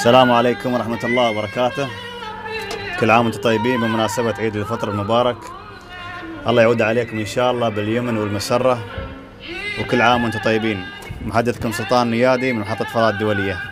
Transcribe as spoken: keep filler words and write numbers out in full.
السلام عليكم ورحمة الله وبركاته. كل عام وانتم طيبين بمناسبة عيد الفطر المبارك. الله يعود عليكم إن شاء الله باليمن والمسرة، وكل عام وانتم طيبين. محدثكم سلطان النيادي من محطة فضاء الدولية.